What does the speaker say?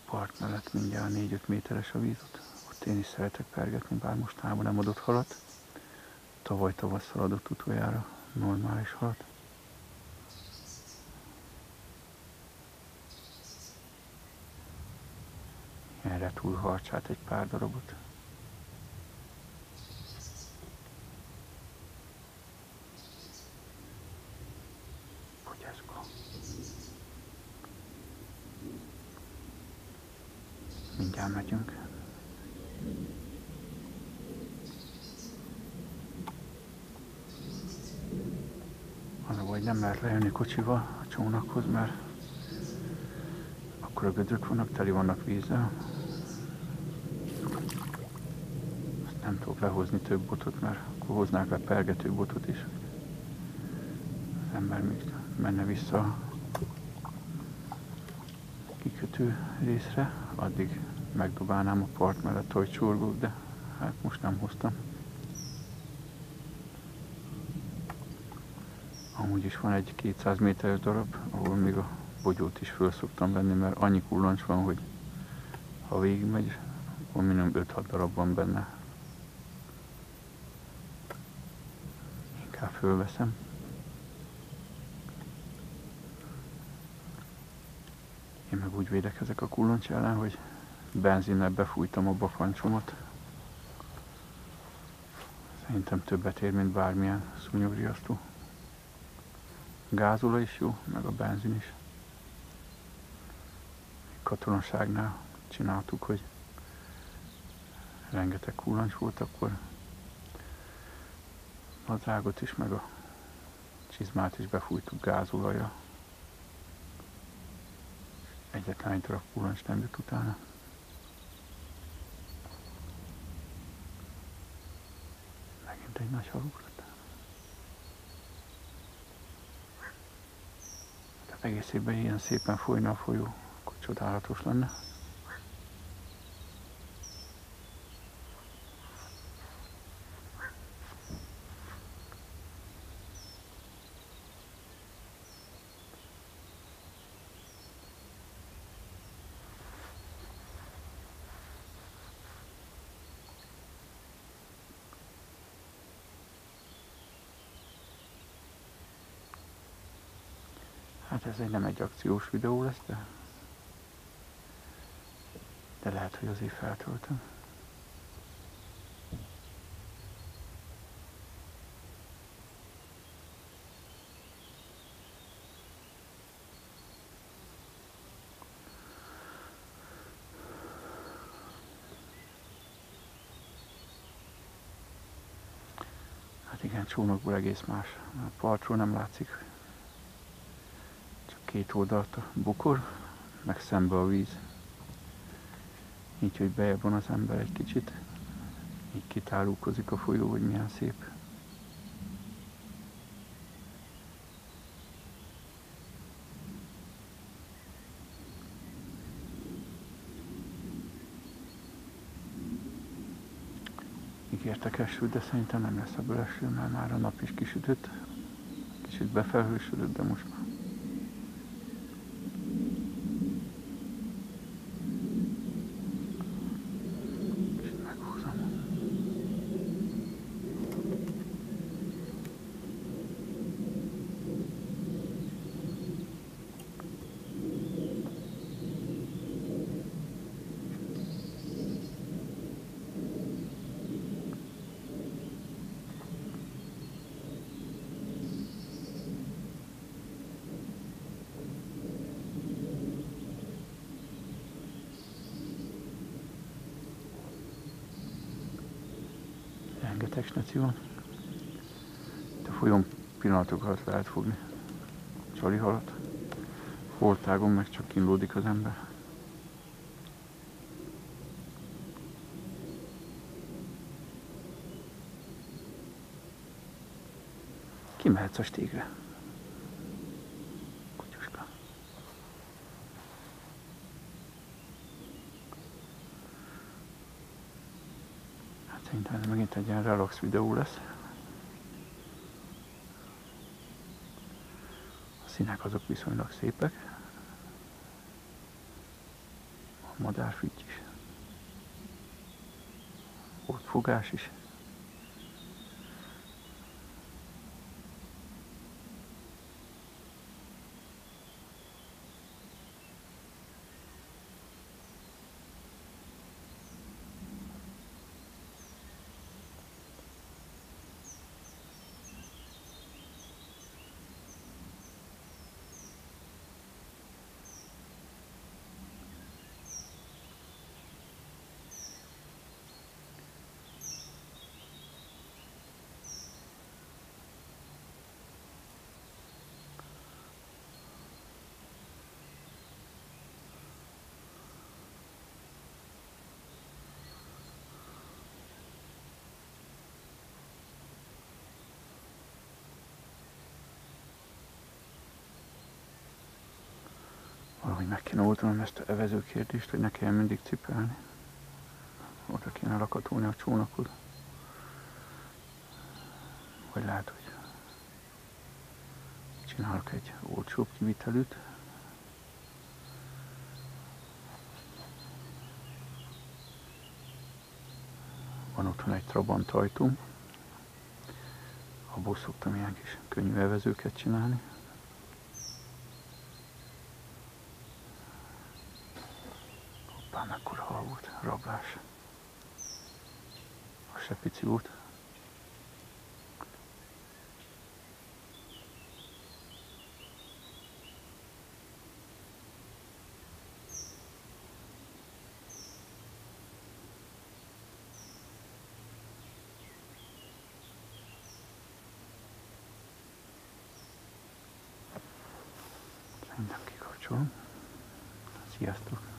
part mellett mindjárt 4-5 méteres a víz, ott én is szeretek pergetni, bár mostanában nem adott halat. Tavaly tavasszal adott utoljára normális halat. Ilyen retúl harcsát egy pár darabot. Fogyaszka. Mindjárt megyünk. Az a baj, nem lehet lejönni kocsival a csónakhoz, mert akkor a gödrök vannak, teli vannak vízzel. Azt nem tudok lehozni több botot, mert akkor hoznák le pergető botot is. Az ember még menne vissza a kikötő részre, addig megdobálnám a part mellett, hogy csorgok, de hát most nem hoztam. Amúgy is van egy 200 méteres darab, ahol még a bogyót is föl szoktam venni, mert annyi kullancs van, hogy ha végigmegy, akkor minimum 5-6 darab van benne. Inkább fölveszem. Én meg úgy védekezek a kullancs ellen, hogy benzinnel befújtam a bakancsomot. Szerintem többet ér, mint bármilyen szúnyogriasztó. Gázola is jó, meg a benzin is. Katonaságnál csináltuk, hogy rengeteg kullancs volt, akkor a drágot is, meg a csizmát is befújtuk gázolajjal. Egyetlen egy darab kullancs nem jut utána. Megint egy nagy halúkat. Tehát egész évben ilyen szépen folyna a folyó, akkor csodálatos lenne. Hát ez nem egy akciós videó lesz, de lehet, hogy azért feltöltöm. Hát igen, csónakból egész más. A partról nem látszik. Csak két oldalt a bokor, meg szembe a víz. Így, hogy bejebb van az ember egy kicsit. Így kitárulkozik a folyó, hogy milyen szép. Ígértek esőt, de szerintem nem lesz ebből eső, mert már a nap is kisütött. Kicsit befelhősödött, de most már. Kicsit meghúzom. Rengeteg sneci van. Itt a folyón pillanatok alatt lehet fogni csalihalat. Holtágon meg csak kínlódik az ember. Kimehetsz a stégre. Kutyuska. Hát szerintem ez megint egy ilyen relax videó lesz. A színek azok viszonylag szépek. madárfütty is. Volt fogás is. Valahogy meg kéne oldanom ezt a evező kérdést, hogy ne kelljen mindig cipelni. Oda kéne rakatolni a csónakot. Vagy lehet, hogy csinálok egy olcsóbb kivitelűt. Van otthon egy Trabant ajtóm. Abból szoktam ilyen kis könnyű evezőket csinálni. Hoppá, mekkora hal volt, rablás. Az se pici volt. Minden kikapcsolom. Sziasztok!